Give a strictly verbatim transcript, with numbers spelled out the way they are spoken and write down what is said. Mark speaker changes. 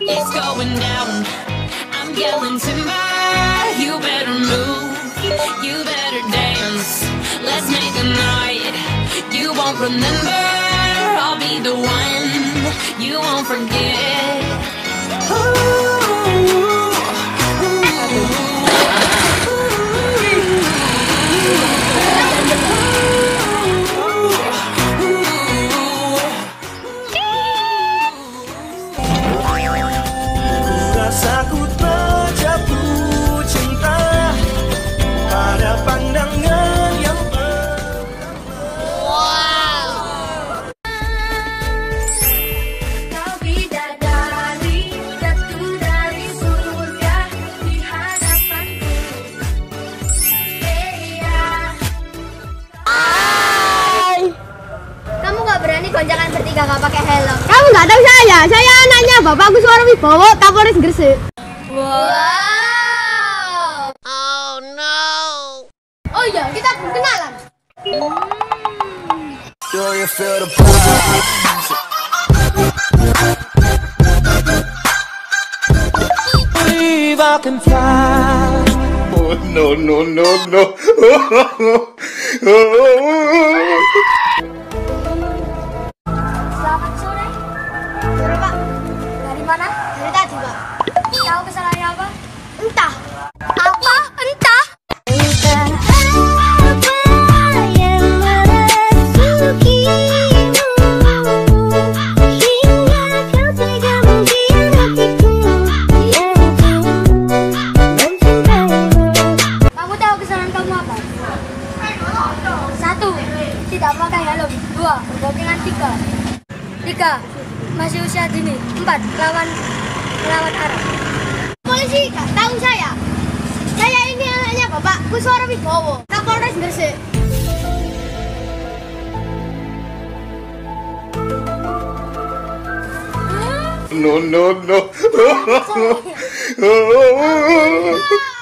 Speaker 1: It's going down. I'm yelling timber. You better move. You better dance. Let's make a night you won't remember. I'll be the one you won't forget. Ooh.
Speaker 2: Rasaku terjatuh cinta pada pandangan yang
Speaker 3: Wow. Kau bidadari jatuh dari surga di hadapanku. Yeah.
Speaker 4: Hai.
Speaker 3: Kamu gak berani gonjangan bertiga gak pakai helm?
Speaker 4: Kamu nggak tahu saya, saya anaknya Bapak Kuswara Wibowo, Kapolres Gresik.
Speaker 3: Wow.
Speaker 4: Oh no.
Speaker 3: Oh iya, kita belum kenalan.
Speaker 2: Do you feel the vibes? Believe I can fly. Oh no no no no.
Speaker 3: Selamat sore. Sore Pak. Dari mana? Dari tadi Pak. Tahu kesalahannya apa? Entah. Apa? Entah. Entah apa yang merasukimu hingga kau tega mengkhianatiku yang ku mencintaimu. Kamu tahu kesalahan kamu apa? Satu, tidak pakai helm. Dua, berboncengan. Tiga, tiga, masih usia dini. Empat, lawan melawan arah. Polisi gak tahu saya. Saya ini anaknya Bapak Kuswara Wibowo, Kapolres Gresik.
Speaker 2: No no no.